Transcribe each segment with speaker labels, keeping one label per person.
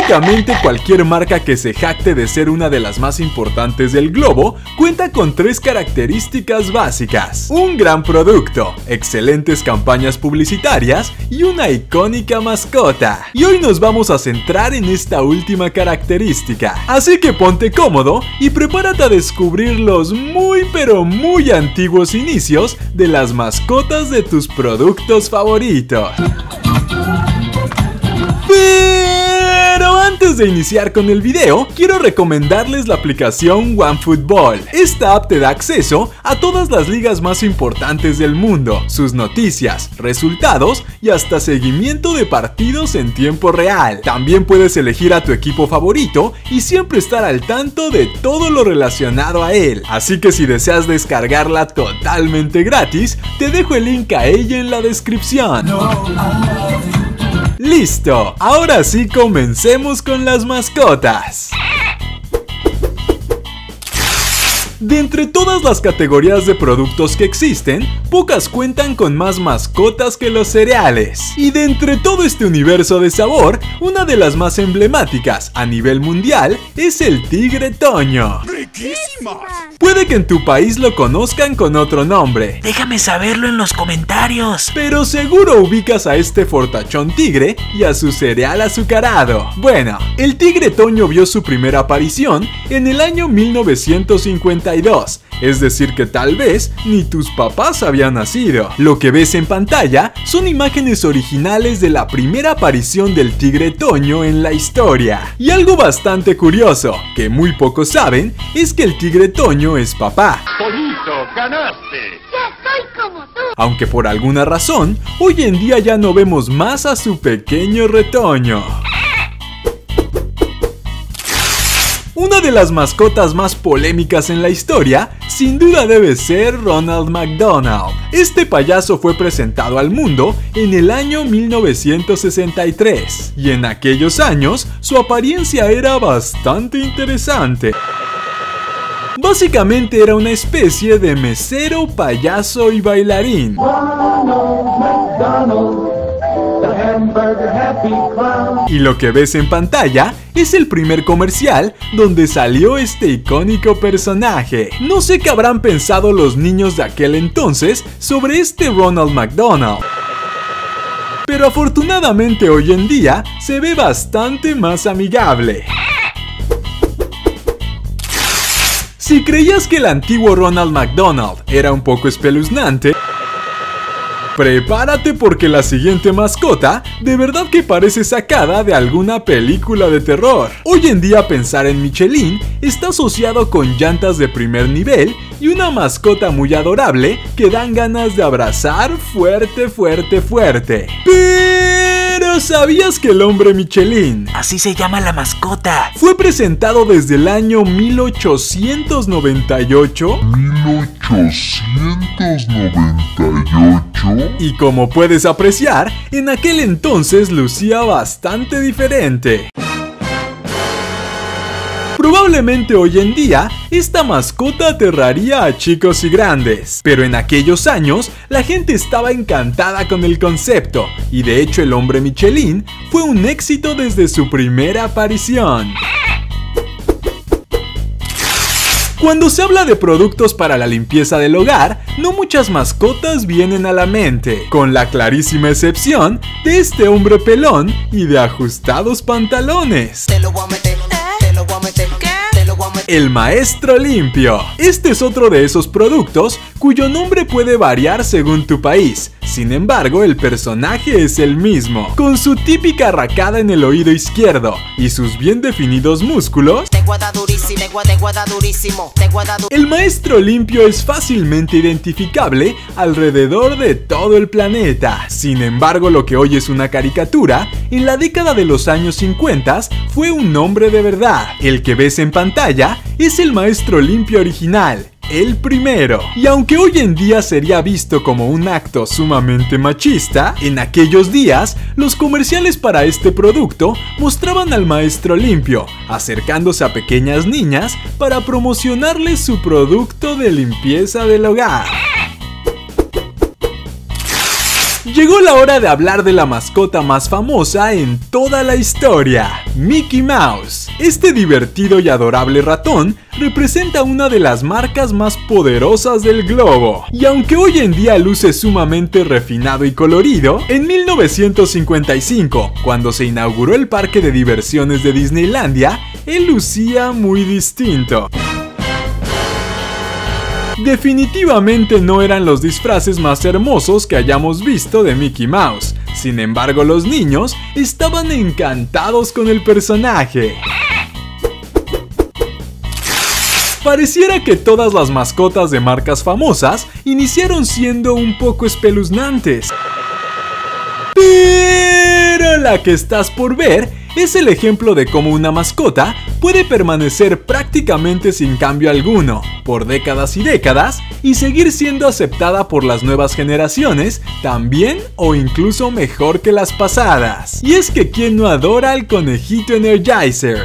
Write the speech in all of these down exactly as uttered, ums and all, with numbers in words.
Speaker 1: Básicamente cualquier marca que se jacte de ser una de las más importantes del globo cuenta con tres características básicas: un gran producto, excelentes campañas publicitarias y una icónica mascota. Y hoy nos vamos a centrar en esta última característica, así que ponte cómodo y prepárate a descubrir los muy pero muy antiguos inicios de las mascotas de tus productos favoritos. Pero antes de iniciar con el video, quiero recomendarles la aplicación OneFootball. Esta app te da acceso a todas las ligas más importantes del mundo, sus noticias, resultados y hasta seguimiento de partidos en tiempo real. También puedes elegir a tu equipo favorito y siempre estar al tanto de todo lo relacionado a él. Así que si deseas descargarla totalmente gratis, te dejo el link a ella en la descripción. ¡Listo! Ahora sí comencemos con las mascotas. De entre todas las categorías de productos que existen, pocas cuentan con más mascotas que los cereales. Y de entre todo este universo de sabor, una de las más emblemáticas a nivel mundial es el tigre Toño. ¡Riquísimas! Puede que en tu país lo conozcan con otro nombre.
Speaker 2: Déjame saberlo en los comentarios.
Speaker 1: Pero seguro ubicas a este fortachón tigre y a su cereal azucarado. Bueno, el tigre Toño vio su primera aparición en el año mil novecientos cincuenta y dos. Es decir que tal vez ni tus papás habían nacido. Lo que ves en pantalla son imágenes originales de la primera aparición del tigre Toño en la historia. Y algo bastante curioso, que muy pocos saben, es que el tigre Toño es papá.
Speaker 3: Toñito, ganaste.
Speaker 4: ¡Ya soy como tú!
Speaker 1: Aunque por alguna razón, hoy en día ya no vemos más a su pequeño retoño. Una de las mascotas más polémicas en la historia, sin duda debe ser Ronald McDonald. Este payaso fue presentado al mundo en el año mil novecientos sesenta y tres, y en aquellos años su apariencia era bastante interesante. Básicamente era una especie de mesero, payaso y bailarín.
Speaker 5: Ronald McDonald, the hamburger happy clown.
Speaker 1: Y lo que ves en pantalla es el primer comercial donde salió este icónico personaje. No sé qué habrán pensado los niños de aquel entonces sobre este Ronald McDonald, pero afortunadamente hoy en día se ve bastante más amigable. Si creías que el antiguo Ronald McDonald era un poco espeluznante, prepárate porque la siguiente mascota de verdad que parece sacada de alguna película de terror. Hoy en día pensar en Michelin está asociado con llantas de primer nivel y una mascota muy adorable que dan ganas de abrazar fuerte, fuerte, fuerte. Pero ¿sabías que el hombre Michelin,
Speaker 2: así se llama la mascota,
Speaker 1: fue presentado desde el año mil ochocientos noventa y ocho?
Speaker 6: mil ochocientos noventa y ocho.
Speaker 1: Y como puedes apreciar, en aquel entonces lucía bastante diferente. Probablemente hoy en día, esta mascota aterraría a chicos y grandes, pero en aquellos años, la gente estaba encantada con el concepto, y de hecho el hombre Michelin fue un éxito desde su primera aparición. Cuando se habla de productos para la limpieza del hogar, no muchas mascotas vienen a la mente, con la clarísima excepción de este hombre pelón y de ajustados pantalones.
Speaker 7: Te lo voy a meter, te lo voy a meter, te lo voy a meter.
Speaker 1: El Maestro Limpio. Este es otro de esos productos cuyo nombre puede variar según tu país. Sin embargo, el personaje es el mismo, con su típica arracada en el oído izquierdo y sus bien definidos músculos.
Speaker 7: Te guarda durísimo, te guarda, te guarda durísimo, te guarda du-
Speaker 1: El Maestro Limpio es fácilmente identificable alrededor de todo el planeta. Sin embargo, lo que hoy es una caricatura, en la década de los años cincuenta fue un hombre de verdad. El que ves en pantalla es el Maestro Limpio original, el primero. Y aunque hoy en día sería visto como un acto sumamente machista, en aquellos días los comerciales para este producto mostraban al Maestro Limpio acercándose a pequeñas niñas para promocionarles su producto de limpieza del hogar. Llegó la hora de hablar de la mascota más famosa en toda la historia, Mickey Mouse. Este divertido y adorable ratón representa una de las marcas más poderosas del globo. Y aunque hoy en día luce sumamente refinado y colorido, en mil novecientos cincuenta y cinco, cuando se inauguró el parque de diversiones de Disneylandia, él lucía muy distinto. Definitivamente no eran los disfraces más hermosos que hayamos visto de Mickey Mouse. Sin embargo, los niños estaban encantados con el personaje. Pareciera que todas las mascotas de marcas famosas iniciaron siendo un poco espeluznantes. Pero la que estás por ver es el ejemplo de cómo una mascota puede permanecer prácticamente sin cambio alguno por décadas y décadas y seguir siendo aceptada por las nuevas generaciones tan bien o incluso mejor que las pasadas. Y es que ¿quién no adora al conejito Energizer?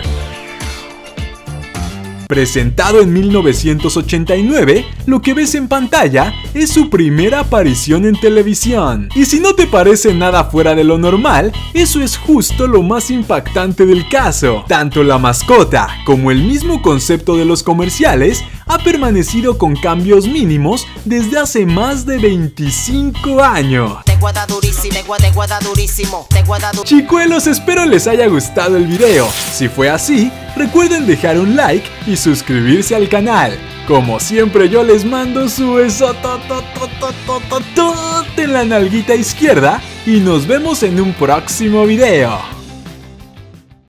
Speaker 1: Presentado en mil novecientos ochenta y nueve, lo que ves en pantalla es su primera aparición en televisión. Y si no te parece nada fuera de lo normal, eso es justo lo más impactante del caso. Tanto la mascota como el mismo concepto de los comerciales ha permanecido con cambios mínimos desde hace más de veinticinco años. Chicuelos, espero les haya gustado el video. Si fue así, recuerden dejar un like y suscribirse al canal. Como siempre, yo les mando su besototototototote en la nalguita izquierda y nos vemos en un próximo video.